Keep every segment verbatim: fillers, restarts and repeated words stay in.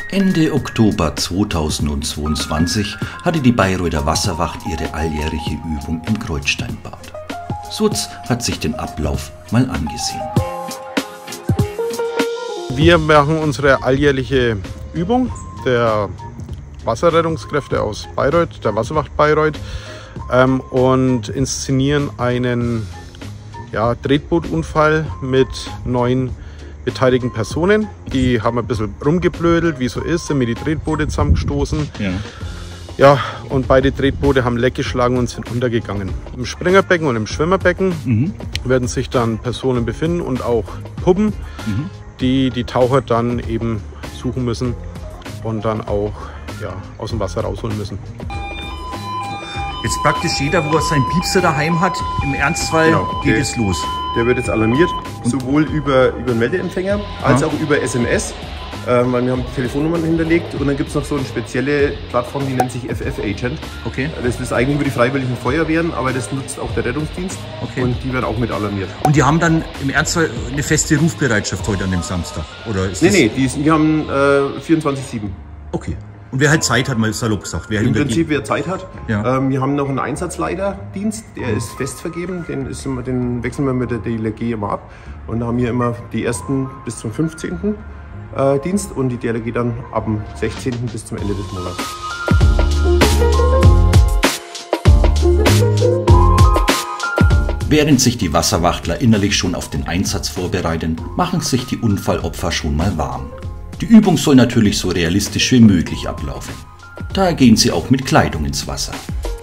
Ende Oktober zweitausendzweiundzwanzig hatte die Bayreuther Wasserwacht ihre alljährliche Übung im Kreuzsteinbad. Sutz hat sich den Ablauf mal angesehen. Wir machen unsere alljährliche Übung der Wasserrettungskräfte aus Bayreuth, der Wasserwacht Bayreuth, ähm, und inszenieren einen ja, Tretbootunfall mit neun beteiligten Personen. Die haben ein bisschen rumgeblödelt, wie so ist, sind mir die Tretboote zusammengestoßen. Ja. Ja, und beide Tretboote haben Leck geschlagen und sind untergegangen. Im Springerbecken und im Schwimmerbecken mhm. werden sich dann Personen befinden und auch Puppen, mhm. die die Taucher dann eben suchen müssen und dann auch ja, aus dem Wasser rausholen müssen. Jetzt praktisch jeder, wo er seinen Piepser daheim hat, im Ernstfall genau, geht der, es los. Der wird jetzt alarmiert, sowohl über, über den Meldeempfänger als ja. auch über S M S, ähm, weil wir haben Telefonnummern hinterlegt, und dann gibt es noch so eine spezielle Plattform, die nennt sich F F Agent. Okay. Das ist eigentlich über die Freiwilligen Feuerwehren, aber das nutzt auch der Rettungsdienst, okay. und die werden auch mit alarmiert. Und die haben dann im Ernstfall eine feste Rufbereitschaft heute an dem Samstag? Oder ist nee, nee, die, ist, die haben äh, vierundzwanzig sieben. Okay. Und wer halt Zeit hat, mal salopp gesagt. Wer Im Prinzip, wer Zeit hat. Ja. Ähm, wir haben noch einen Einsatzleiterdienst, der mhm. ist fest vergeben. Den, ist immer, den wechseln wir mit der D L G immer ab. Und da haben wir immer die ersten bis zum fünfzehnten Äh, Dienst und die D L G dann ab dem sechzehnten bis zum Ende des Monats. Während sich die Wasserwachtler innerlich schon auf den Einsatz vorbereiten, machen sich die Unfallopfer schon mal warm. Die Übung soll natürlich so realistisch wie möglich ablaufen. Daher gehen sie auch mit Kleidung ins Wasser.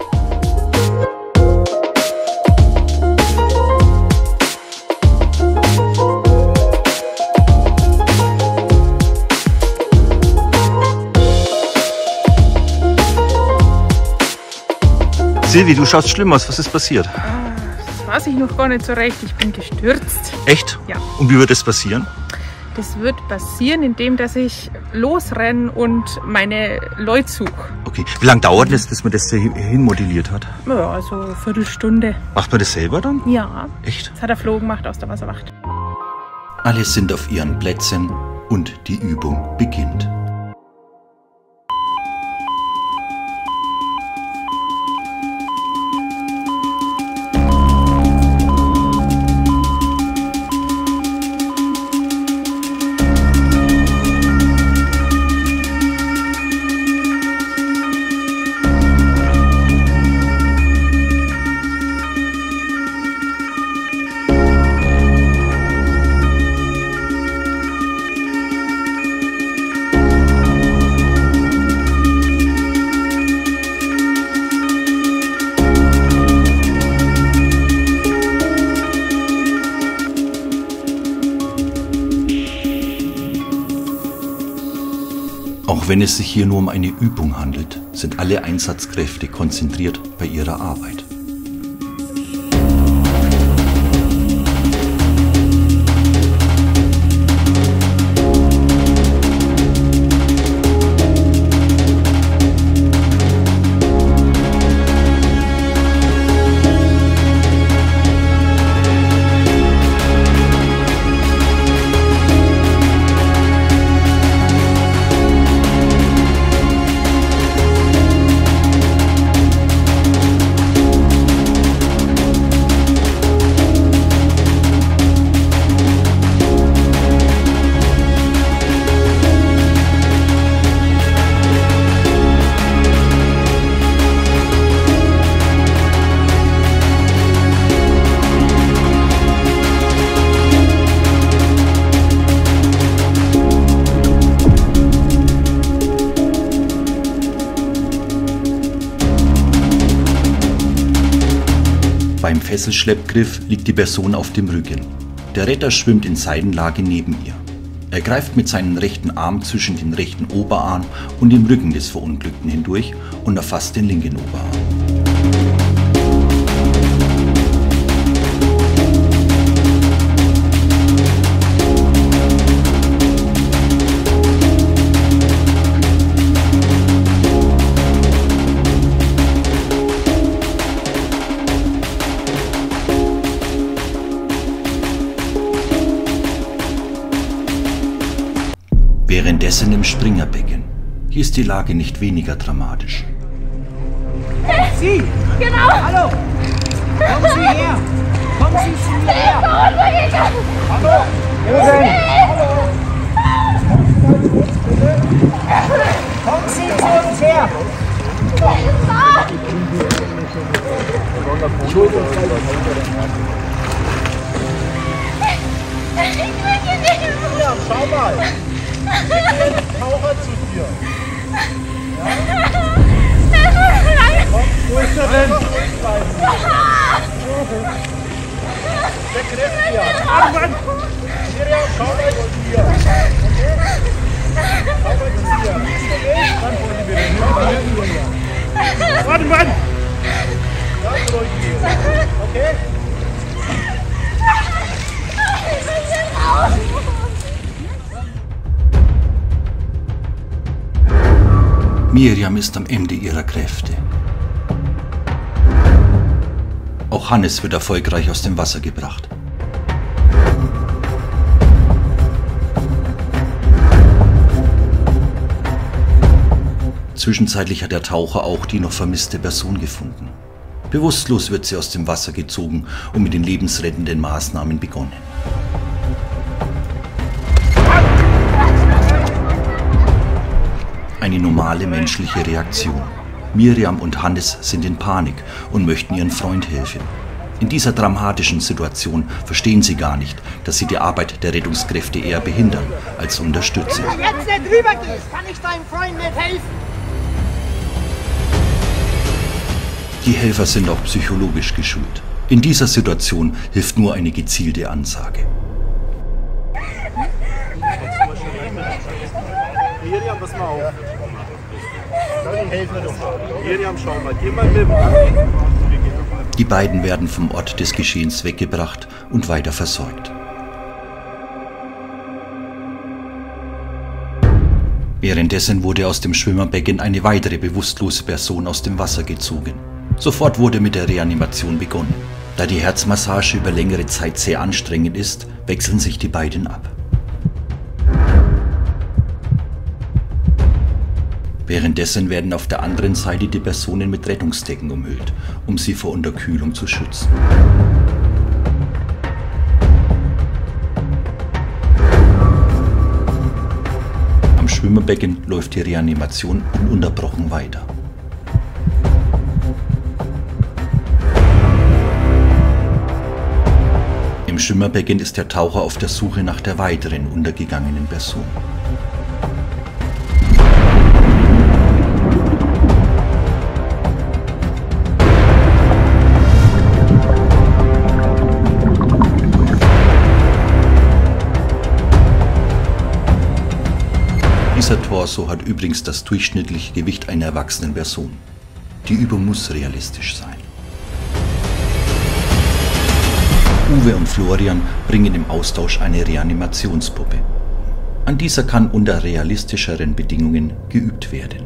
Silvi, du schaust schlimm aus. Was ist passiert? Das weiß ich noch gar nicht so recht. Ich bin gestürzt. Echt? Ja. Und wie wird das passieren? Das wird passieren, indem dass ich losrenne und meine Leute suche. Okay. Wie lange dauert es, bis man das hin modelliert hat? Ja, also eine Viertelstunde. Macht man das selber dann? Ja. Echt? Das hat der Flo gemacht aus der Wasserwacht. Alle sind auf ihren Plätzen und die Übung beginnt. Auch wenn es sich hier nur um eine Übung handelt, sind alle Einsatzkräfte konzentriert bei ihrer Arbeit. Beim Fesselschleppgriff liegt die Person auf dem Rücken. Der Retter schwimmt in Seitenlage neben ihr. Er greift mit seinem rechten Arm zwischen den rechten Oberarm und dem Rücken des Verunglückten hindurch und erfasst den linken Oberarm. Währenddessen im Springerbecken. Hier ist die Lage nicht weniger dramatisch. Sie! Genau! Hallo! Kommen Sie her! Kommen Sie zu mir her! Hallo! Wo denn? Hallo! Kommen Sie zu uns her! Entschuldigung. Ja, schau mal. Wir gehen Taucher zu dir. Ja? Komm, wo ist er denn? Der Christian. Ah, Mann! Miriam, schau mal zu dir. Schau mal zu dir. Dann wollen wir den. Schau mal zu dir. Warte, Mann! Ganz ruhig hier. Okay? Miriam ist am Ende ihrer Kräfte. Auch Hannes wird erfolgreich aus dem Wasser gebracht. Zwischenzeitlich hat der Taucher auch die noch vermisste Person gefunden. Bewusstlos wird sie aus dem Wasser gezogen und mit den lebensrettenden Maßnahmen begonnen. Eine normale menschliche Reaktion. Miriam und Hannes sind in Panik und möchten ihren Freund helfen. In dieser dramatischen Situation verstehen sie gar nicht, dass sie die Arbeit der Rettungskräfte eher behindern als unterstützen. Wenn du jetzt nicht rübergehst, kann ich deinem Freund nicht helfen. Die Helfer sind auch psychologisch geschult. In dieser Situation hilft nur eine gezielte Ansage. Miriam, pass mal auf. Helfen wir doch. Miriam, schau mal. Geh mal mit. Die beiden werden vom Ort des Geschehens weggebracht und weiter versorgt. Währenddessen wurde aus dem Schwimmerbecken eine weitere bewusstlose Person aus dem Wasser gezogen. Sofort wurde mit der Reanimation begonnen. Da die Herzmassage über längere Zeit sehr anstrengend ist, wechseln sich die beiden ab. Währenddessen werden auf der anderen Seite die Personen mit Rettungsdecken umhüllt, um sie vor Unterkühlung zu schützen. Am Schwimmerbecken läuft die Reanimation ununterbrochen weiter. Im Schwimmerbecken ist der Taucher auf der Suche nach der weiteren untergegangenen Person. Dieser Torso hat übrigens das durchschnittliche Gewicht einer erwachsenen Person. Die Übung muss realistisch sein. Uwe und Florian bringen im Austausch eine Reanimationspuppe. An dieser kann unter realistischeren Bedingungen geübt werden.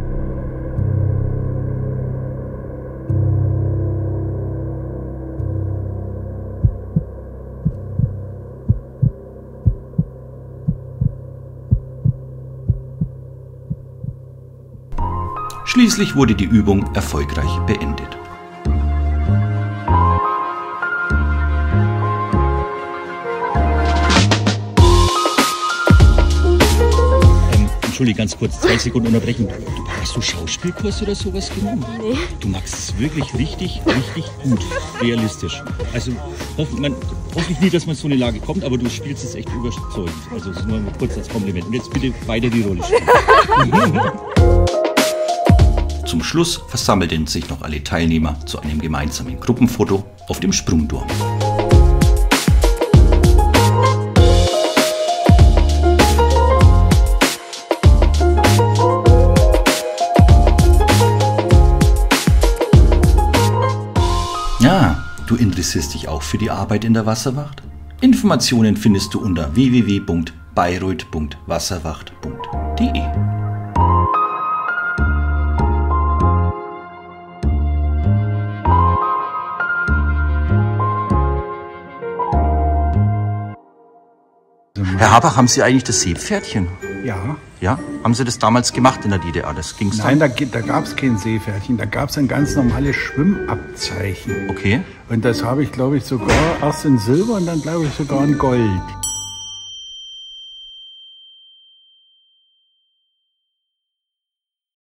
Schließlich wurde die Übung erfolgreich beendet. Entschuldige, ganz kurz, zwei Sekunden unterbrechen. Du, hast du Schauspielkurs oder sowas genommen? Nee. Du machst es wirklich richtig, richtig gut, realistisch. Also hoff, man, hoffe ich nie, dass man in so eine Lage kommt, aber du spielst es echt überzeugend. Also das ist nur mal kurz als Kompliment. Und jetzt bitte weiter die Rolle spielen. Zum Schluss versammelten sich noch alle Teilnehmer zu einem gemeinsamen Gruppenfoto auf dem Sprungturm. Ja, du interessierst dich auch für die Arbeit in der Wasserwacht? Informationen findest du unter w w w punkt bayreuth punkt wasserwacht punkt de. Herr Habach, haben Sie eigentlich das Seepferdchen? Ja. Ja? Haben Sie das damals gemacht in der D D R? Das ging's Nein, dann? da, da gab es kein Seepferdchen. Da gab es ein ganz normales Schwimmabzeichen. Okay. Und das habe ich, glaube ich, sogar erst in Silber und dann, glaube ich, sogar in Gold.